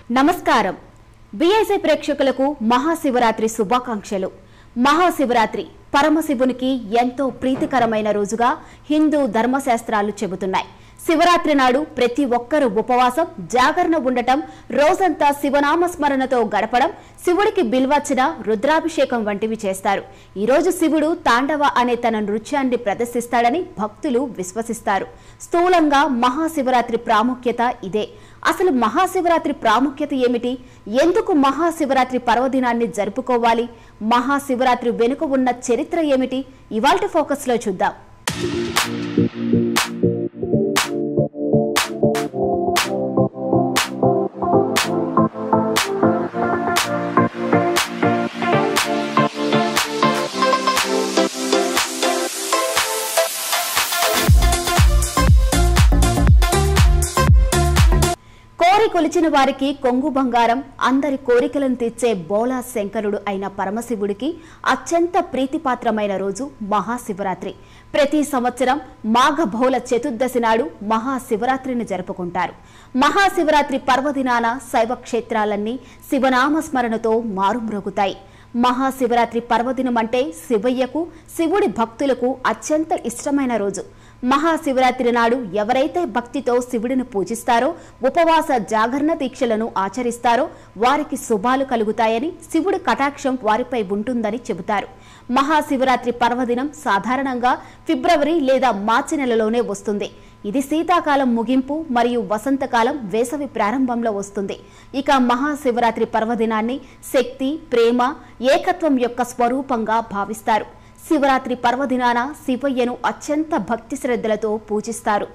నమస్కారం. బీఐసీ ప్రేక్షకులకు మహాశివరాత్రి శుభాకాంక్షలు. మహాశివరాత్రి పరమశివునికి ఎంతో ప్రీతికరమైన రోజుగా హిందూ ధర్మశాస్త్రాలు చెబుతున్నాయి. శివరాత్రి నాడు ప్రతి ఒక్కరూ ఉపవాసం, జాగరణ ఉండటం, రోజంతా శివనామ స్మరణతో గడపడం, శివుడికి బిల్వచ్చన, రుద్రాభిషేకం వంటివి చేస్తారు. ఈరోజు శివుడు తాండవ అనే తన నృత్యాన్ని ప్రదర్శిస్తాడని భక్తులు విశ్వసిస్తారు. స్థూలంగా మహాశివరాత్రి ప్రాముఖ్యత ఇదే. అసలు మహాశివరాత్రి ప్రాముఖ్యత ఏమిటి? ఎందుకు మహాశివరాత్రి పర్వదినాన్ని జరుపుకోవాలి? మహాశివరాత్రి వెనుక ఉన్న చరిత్ర ఏమిటి? ఇవాల్టి ఫోకస్ లో చూద్దాం. కొలిచిన వారికి కొంగు బంగారం, అందరి కోరికలను తీర్చే బోలా శంకరుడు అయిన పరమశివుడికి అత్యంత ప్రీతిపాత్రమైన రోజు మహాశివరాత్రి. ప్రతి సంవత్సరం మాఘ బహుళ చతుర్దశి నాడు మహాశివరాత్రిని జరుపుకుంటారు. మహాశివరాత్రి పర్వదినాన శైవ క్షేత్రాలన్నీ శివనామ స్మరణతో మారుమ్రోగుతాయి. మహాశివరాత్రి పర్వదినం అంటే శివయ్యకు, శివుడి భక్తులకు అత్యంత ఇష్టమైన రోజు. మహాశివరాత్రి నాడు ఎవరైతే భక్తితో శివుడిని పూజిస్తారో, ఉపవాస జాగరణ దీక్షలను ఆచరిస్తారో వారికి శుభాలు కలుగుతాయని, శివుడి కటాక్షం వారిపై ఉంటుందని చెబుతారు. మహాశివరాత్రి పర్వదినం సాధారణంగా ఫిబ్రవరి లేదా మార్చి నెలలోనే వస్తుంది. ఇది శీతాకాలం ముగింపు మరియు వసంతకాలం వేసవి ప్రారంభంలో వస్తుంది. ఇక మహాశివరాత్రి పర్వదినాన్ని శక్తి, ప్రేమ, ఏకత్వం యొక్క స్వరూపంగా భావిస్తారు. శివరాత్రి పర్వదినాన శివయ్యను అత్యంత భక్తి శ్రద్ధలతో పూజిస్తారు.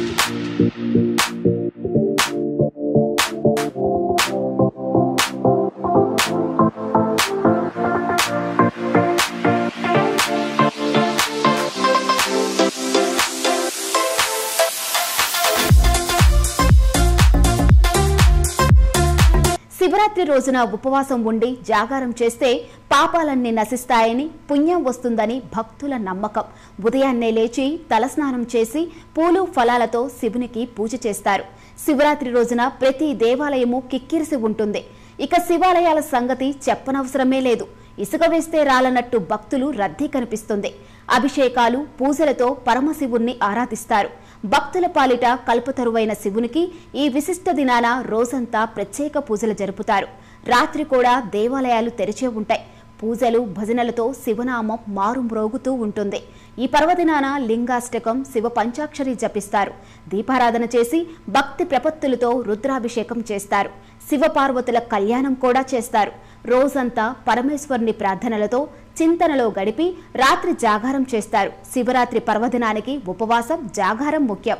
శివరాత్రి రోజున ఉపవాసం ఉండి జాగారం చేస్తే పాపాలన్నీ నశిస్తాయని, పుణ్యం వస్తుందని భక్తుల నమ్మకం. ఉదయాన్నే లేచి తలస్నానం చేసి పూలు, ఫలాలతో శివునికి పూజ చేస్తారు. శివరాత్రి రోజున ప్రతి దేవాలయము కిక్కిరిసి ఉంటుంది. ఇక శివాలయాల సంగతి చెప్పనవసరమే లేదు. ఇసుక వేస్తే రాలన్నట్టు భక్తులు రద్దీ కనిపిస్తుంది. అభిషేకాలు, పూజలతో పరమశివుణ్ణి ఆరాధిస్తారు. భక్తుల పాలిట కల్పతరువైన శివునికి ఈ విశిష్ట దినాన రోజంతా ప్రత్యేక పూజలు జరుపుతారు. రాత్రి కూడా దేవాలయాలు తెరిచే ఉంటాయి. పూజలు, భజనలతో శివనామం మారుమ్రోగుతూ ఉంటుంది. ఈ పర్వదినాన లింగాష్టకం, శివ పంచాక్షరి జపిస్తారు. దీపారాధన చేసి భక్తి ప్రపత్తులతో రుద్రాభిషేకం చేస్తారు. శివపార్వతుల కళ్యాణం కూడా చేస్తారు. రోజంతా పరమేశ్వరుని ప్రార్థనలతో, చింతనలో గడిపి రాత్రి జాగారం చేస్తారు. శివరాత్రి పర్వదినానికి ఉపవాసం, జాగారం ముఖ్యం.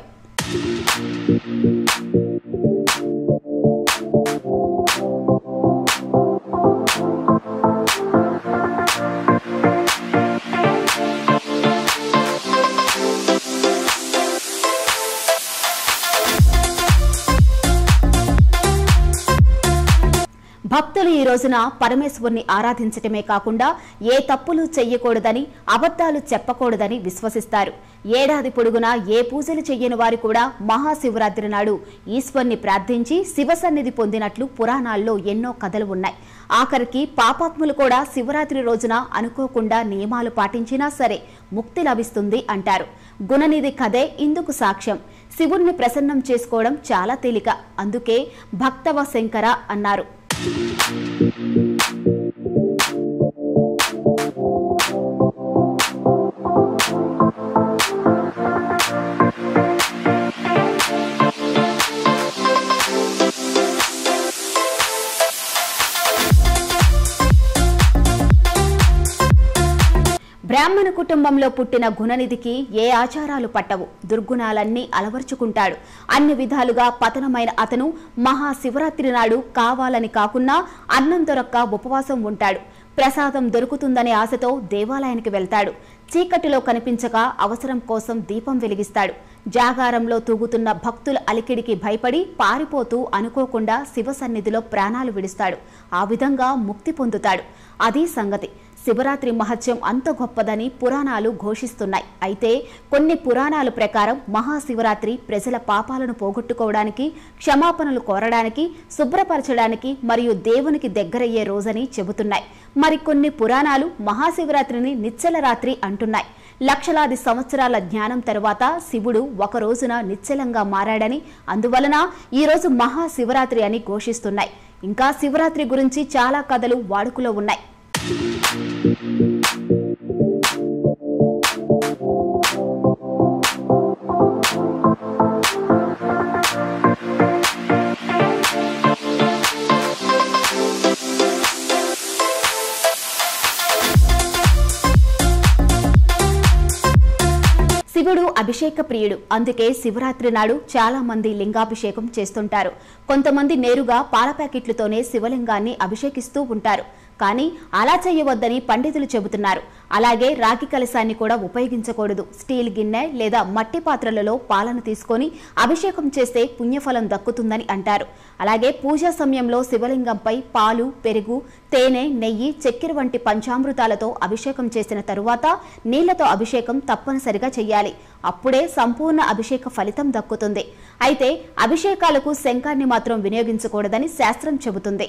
భక్తులు ఈ రోజున పరమేశ్వరుని ఆరాధించటమే కాకుండా ఏ తప్పులు చెయ్యకూడదని, అబద్ధాలు చెప్పకూడదని విశ్వసిస్తారు. ఏడాది పొడుగునా ఏ పూజలు చెయ్యని వారు కూడా మహాశివరాత్రి నాడు ఈశ్వరుని ప్రార్థించి శివ సన్నిధి పొందినట్లు పురాణాల్లో ఎన్నో కథలు ఉన్నాయి. ఆఖరికి పాపాత్ములు కూడా శివరాత్రి రోజున అనుకోకుండా నియమాలు పాటించినా సరే ముక్తి లభిస్తుంది అంటారు. గుణనిధి కథే ఇందుకు సాక్ష్యం. శివుణ్ణి ప్రసన్నం చేసుకోవడం చాలా తేలిక. అందుకే భక్తవ శంకర అన్నారు. బ్రాహ్మణ కుటుంబంలో పుట్టిన గుణనిధికి ఏ ఆచారాలు పట్టవు. దుర్గుణాలన్నీ అలవర్చుకుంటాడు. అన్ని విధాలుగా పతనమైన అతను మహాశివరాత్రి నాడు కావాలని కాకున్నా అన్నం దొరక్క ఉపవాసం ఉంటాడు. ప్రసాదం దొరుకుతుందనే ఆశతో దేవాలయానికి వెళ్తాడు. చీకటిలో కనిపించక అవసరం కోసం దీపం వెలిగిస్తాడు. జాగారంలో తూగుతున్న భక్తుల అలికిడికి భయపడి పారిపోతూ అనుకోకుండా శివ సన్నిధిలో ప్రాణాలు విడుస్తాడు. ఆ విధంగా ముక్తి పొందుతాడు. అది సంగతి. శివరాత్రి మహత్యం అంత గొప్పదని పురాణాలు ఘోషిస్తున్నాయి. అయితే కొన్ని పురాణాల ప్రకారం మహాశివరాత్రి ప్రజల పాపాలను పోగొట్టుకోవడానికి, క్షమాపణలు కోరడానికి, శుభ్రపరచడానికి మరియు దేవునికి దగ్గరయ్యే రోజని చెబుతున్నాయి. మరికొన్ని పురాణాలు మహాశివరాత్రిని నిశ్చల రాత్రి అంటున్నాయి. లక్షలాది సంవత్సరాల జ్ఞానం తరువాత శివుడు ఒక రోజున నిశ్చలంగా మారాడని, అందువలన ఈ రోజు మహాశివరాత్రి అని ఘోషిస్తున్నాయి. ఇంకా శివరాత్రి గురించి చాలా కథలు వాడుకలో ఉన్నాయి. శివుడు అభిషేక ప్రియుడు. అందుకే శివరాత్రి నాడు చాలా మంది లింగాభిషేకం చేస్తుంటారు. కొంతమంది నేరుగా పాల ప్యాకెట్లతోనే శివలింగాన్ని అభిషేకిస్తూ ఉంటారు. కానీ అలా చేయవద్దని పండితులు చెబుతున్నారు. అలాగే రాగి కలశాన్ని కూడా ఉపయోగించకూడదు. స్టీల్ గిన్నె లేదా మట్టి పాత్రలలో పాలను తీసుకొని అభిషేకం చేస్తే పుణ్యఫలం దక్కుతుందని అంటారు. అలాగే పూజా సమయంలో శివలింగంపై పాలు, పెరుగు, తేనె, నెయ్యి, చక్కెర వంటి పంచామృతాలతో అభిషేకం చేసిన తరువాత నీళ్లతో అభిషేకం తప్పనిసరిగా చేయాలి. అప్పుడే సంపూర్ణ అభిషేక ఫలితం దక్కుతుంది. అయితే అభిషేకాలకు శంఖాన్ని మాత్రం వినియోగించకూడదని శాస్త్రం చెబుతుంది.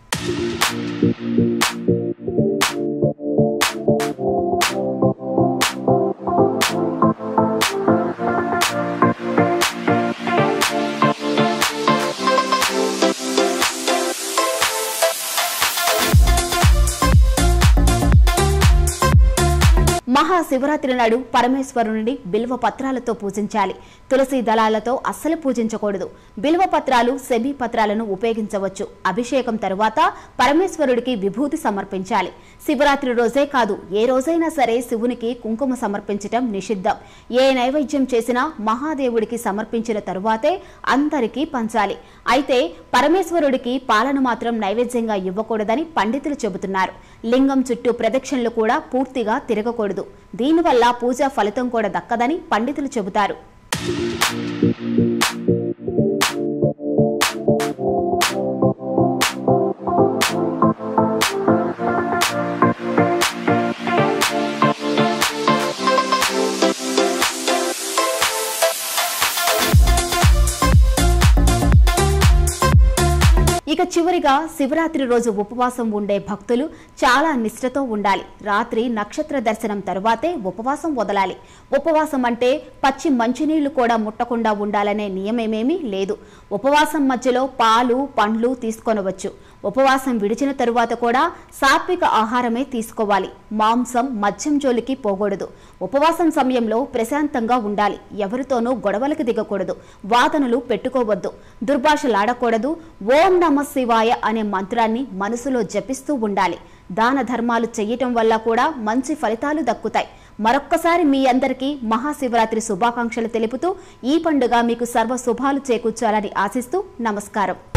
మహాశివరాత్రి నాడు పరమేశ్వరుని బిల్వ పత్రాలతో పూజించాలి. తులసి దళాలతో అస్సలు పూజించకూడదు. బిల్వ పత్రాలు, సెమీ పత్రాలను ఉపయోగించవచ్చు. అభిషేకం తరువాత పరమేశ్వరుడికి విభూతి సమర్పించాలి. శివరాత్రి రోజే కాదు, ఏ రోజైనా సరే శివునికి కుంకుమ సమర్పించటం నిషిద్ధం. ఏ నైవేద్యం చేసినా మహాదేవుడికి సమర్పించిన తరువాతే అందరికీ పంచాలి. అయితే పరమేశ్వరుడికి పాలను మాత్రం నైవేద్యంగా ఇవ్వకూడదని పండితులు చెబుతున్నారు. లింగం చుట్టూ ప్రదక్షిణలు కూడా పూర్తిగా తిరగకూడదు. దీనివల్ల పూజా ఫలితం కూడా దక్కదని పండితులు చెబుతారు. ఇక చివరిగా శివరాత్రి రోజు ఉపవాసం ఉండే భక్తులు చాలా నిష్ఠతో ఉండాలి. రాత్రి నక్షత్ర దర్శనం తరువాతే ఉపవాసం వదలాలి. ఉపవాసం అంటే పచ్చి మంచినీళ్లు కూడా ముట్టకుండా ఉండాలనే నియమమేమీ లేదు. ఉపవాసం మధ్యలో పాలు, పండ్లు తీసుకొనవచ్చు. ఉపవాసం విడిచిన తరువాత కూడా సాత్విక ఆహారమే తీసుకోవాలి. మాంసం, మద్యం జోలికి పోకూడదు. ఉపవాసం సమయంలో ప్రశాంతంగా ఉండాలి. ఎవరితోనూ గొడవలకు దిగకూడదు. వాదనలు పెట్టుకోవద్దు. దుర్భాషలాడకూడదు. ఓం నమః శివాయ అనే మంత్రాన్ని మనసులో జపిస్తూ ఉండాలి. దాన ధర్మాలు చేయటం వల్ల కూడా మంచి ఫలితాలు దక్కుతాయి. మరొక్కసారి మీ అందరికీ మహాశివరాత్రి శుభాకాంక్షలు తెలుపుతూ ఈ పండుగ మీకు సర్వ శుభాలు చేకూర్చాలని ఆశిస్తూ నమస్కారం.